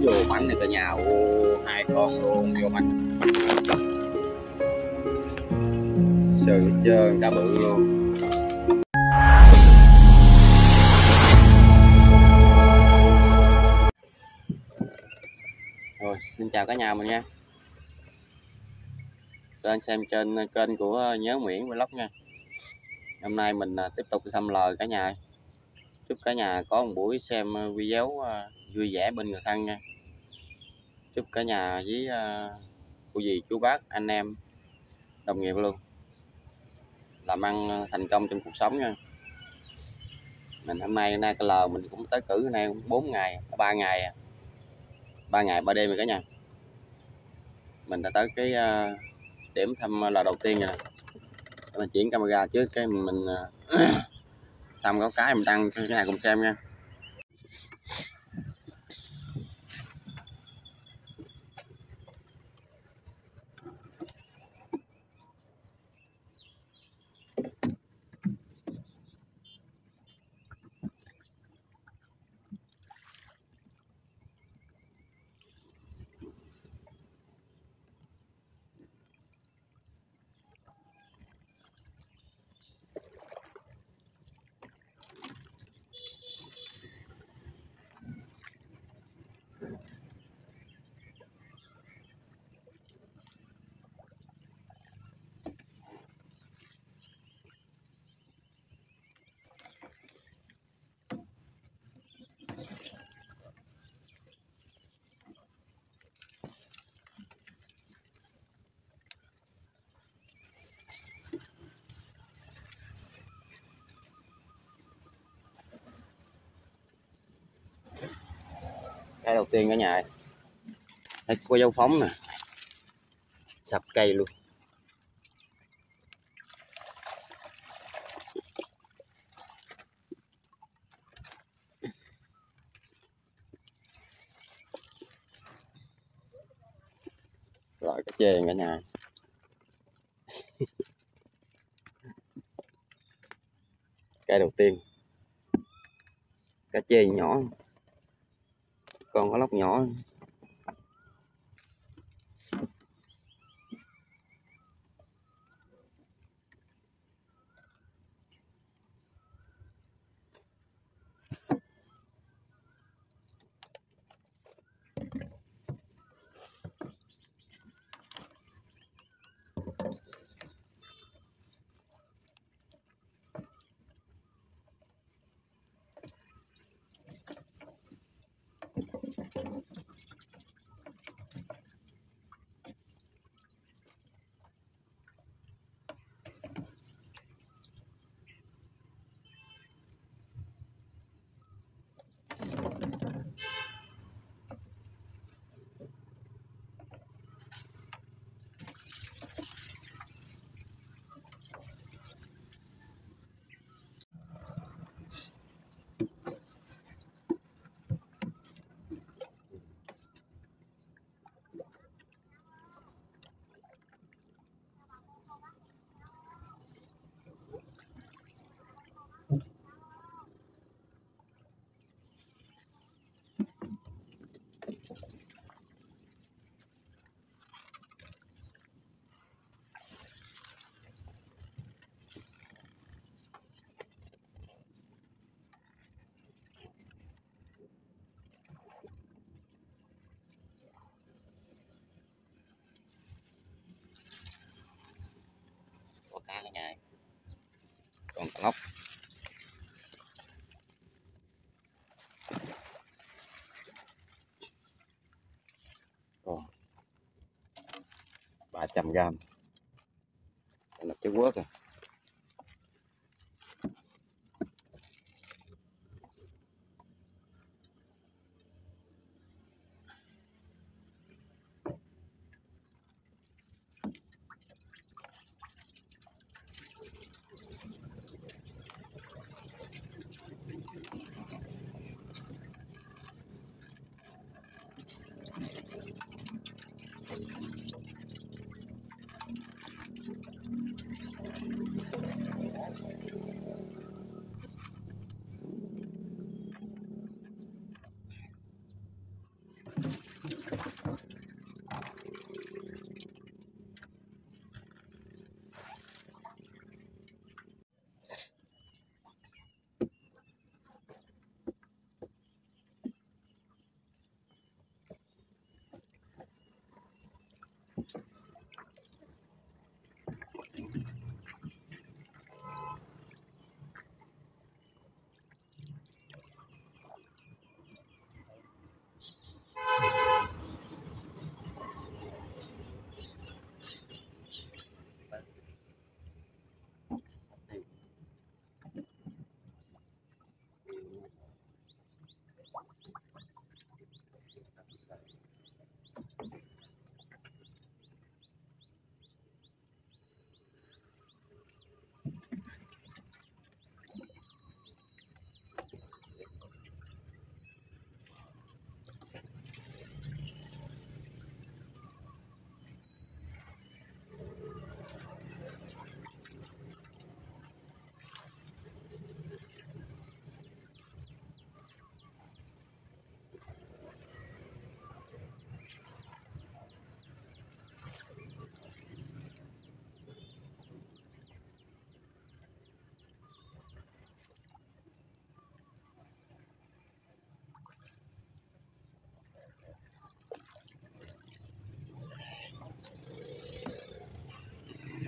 vô mảnh này cả nhà. Ô, 2 con luôn vô mảnh sừ hết trơn, cá bự luôn. Rồi, xin chào cả nhà mình nha. Kênh xem trên kênh của Nhớ Nguyễn Vlog nha. Hôm nay mình tiếp tục đi thăm lời cả nhà. Chúc cả nhà có một buổi xem video vui vẻ bên người thân nha. Chúc cả nhà với cô dì chú bác anh em đồng nghiệp luôn làm ăn thành công trong cuộc sống nha. Mình hôm nay cái lờ mình cũng tới cử nay 4 ngày 3 ngày 3 ngày 3 đêm rồi cả nhà. Mình đã tới cái điểm thăm lờ đầu tiên rồi nè. Mình chuyển camera trước cái mình thăm có cái mình đăng cho cả nhà cùng xem nha. Cái đầu tiên cả nhà thấy có dấu phóng nè, sập cây luôn. Rồi cá chê cả nhà. Cây đầu tiên cá chê nhỏ, còn có lóc nhỏ. Có cá cả nhà, còn cá lóc. Còn 300g là cái quớt rồi.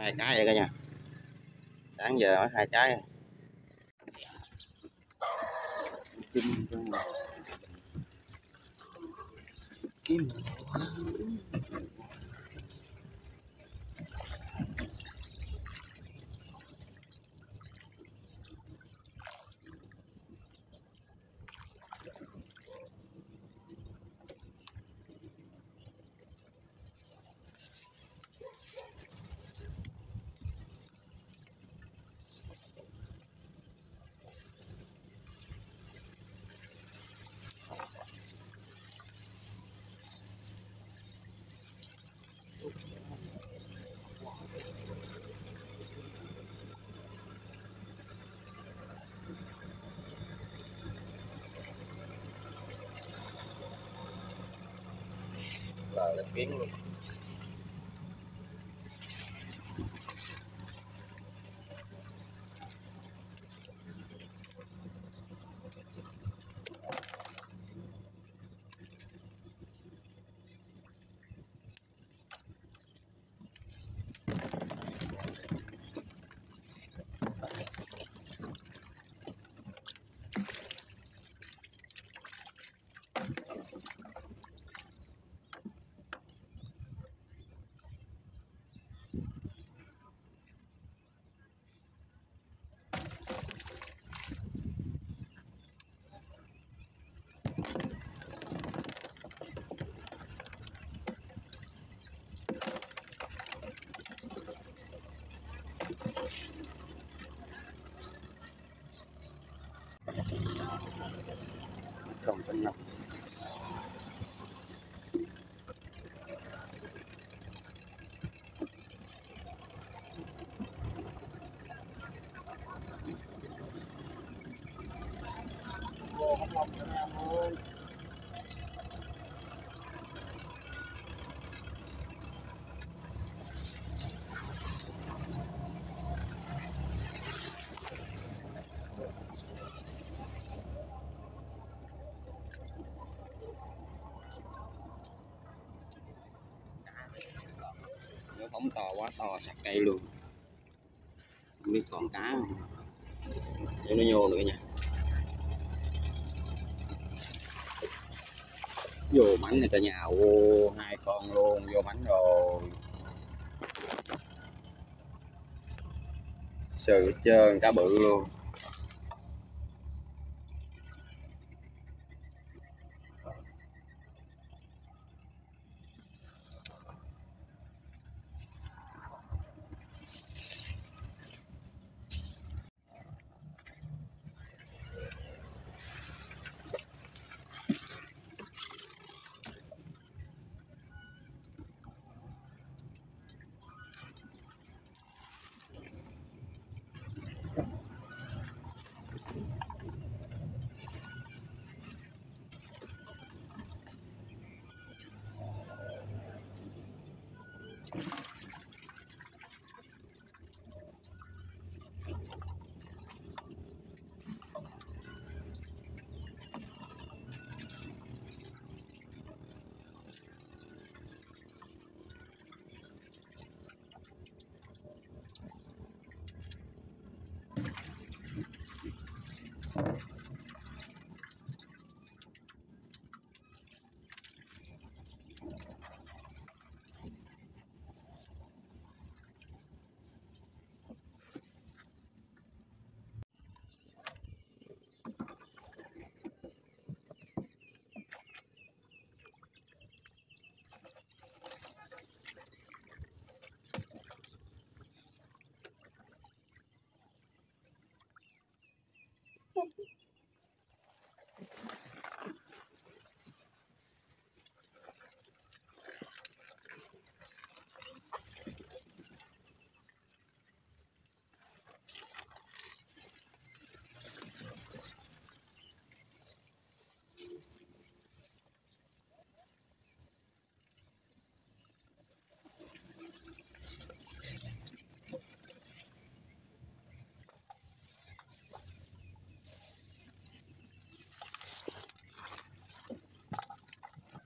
2 cái đây cả nhà. Sáng giờ mới 2 cái. Chim kim là kiến luôn. Còn bên nào vô không lông cho em ơi. Nó phóng to quá, to sạc cây luôn, không biết còn cá không để nó nhô nữa nha. Vô mảnh này cả nhà, ô 2 con luôn vô mảnh rồi, sừ hết trơn, cá bự luôn.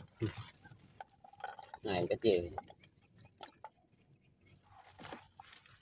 Này cái gì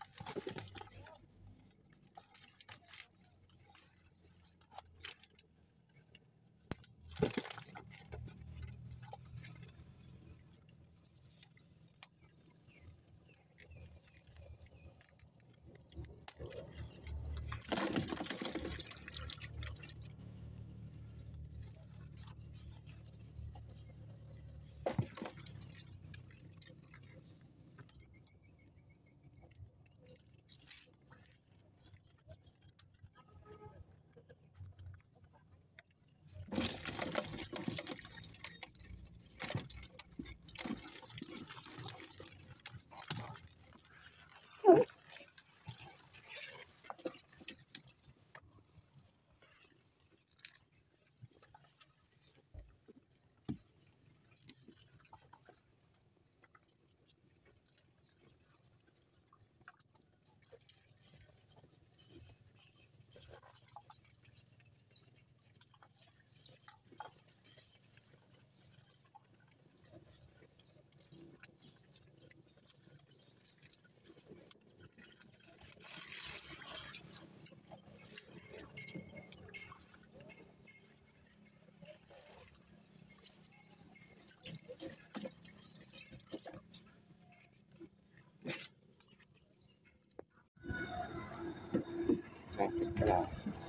Rồi.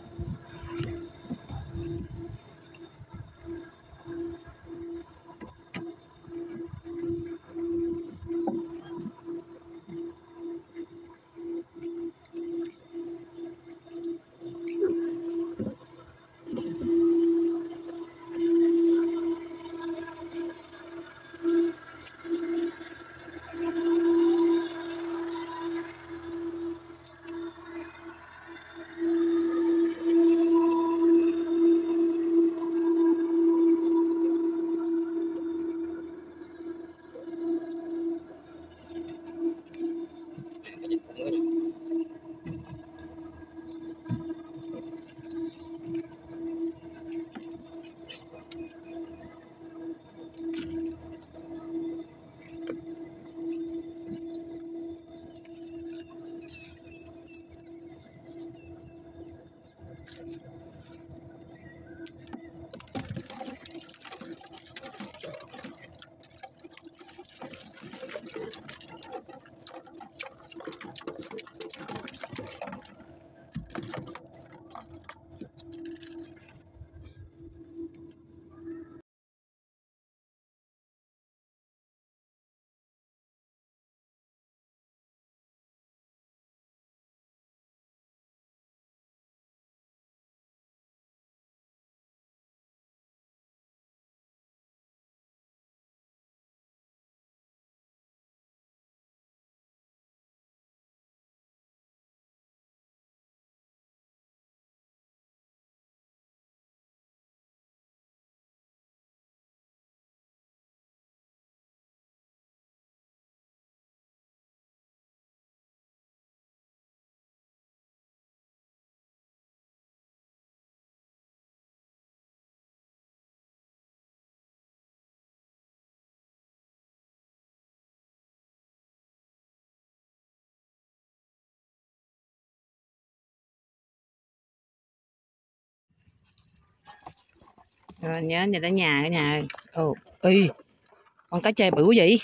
Rồi nhớ về tới nhà cả nhà. Ồ, y con cá chê bự quá vậy.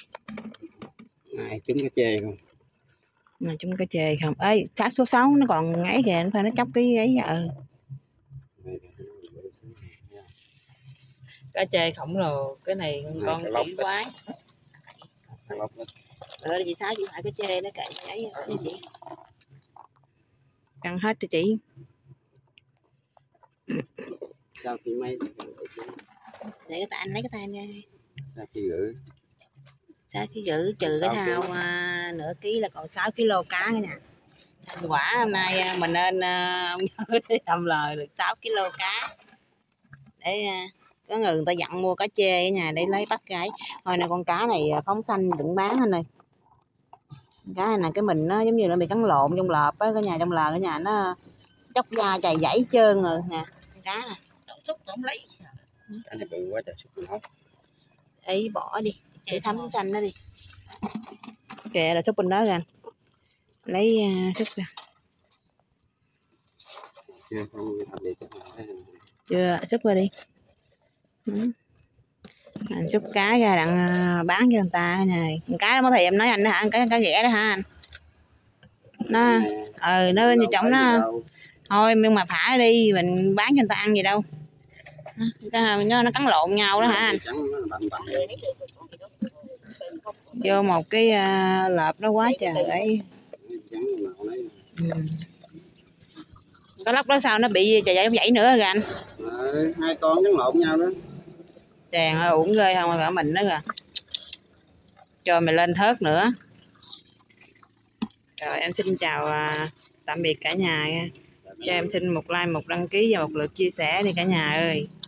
Này trúng cá chê không? Mà chúng cá chê không? Ê, cá số 6 nó còn ấy kìa, nó phải nó chóc cái ấy. Cá chê khổng lồ, cái này con quỷ quái. Rồi chị Sáu chị phải cá chê nó cậy ấy cho chị. Căng hết cho chị. Sao chị mấy? Để cái tay anh lấy cái tay anh ra. Sao chị gửi? Sao chị gửi trừ cái thao nửa ký là còn 6 kg cá nha. Thành quả hôm nay mình nên ông nhớ làm lời được 6 kg cá. Để có người ta dặn mua cá chê ở nhà để lấy bắt cái. Hồi này con cá này phóng xanh đừng bán anh ơi. Cá này là cái mình nó giống như nó bị cắn lộn trong lợp á, cái nhà trong lờ cái nhà nó chóc da chày dãy trơn rồi nè. Cá nè. Xúc không lấy. Cái này bự quá trời xúc không. Ấy bỏ đi, để thấm chanh nó đi. Kệ là xúc bên đó kìa. Lấy xúc ra. Chưa, xúc ra đi. Anh xúc cá ra đặng bán cho người ta này. Cá đó mới thì em nói anh đó hả? Cá ghẻ đó hả anh? Nó nó như trọng nó thôi nhưng mà thả đi mình bán cho người ta ăn gì đâu. Nó cắn lộn nhau đó hả anh? Vô một cái lợp nó quá trời ấy. Cái lóc đó sao nó bị chạy dãy nữa kìa anh? Hai con cắn lộn nhau đó. Chàng ơi uổng ghê không cả mình đó kìa. Cho mày lên thớt nữa. Rồi em xin chào tạm biệt cả nhà. Cho em xin một like, một đăng ký và một lượt chia sẻ đi cả nhà ơi.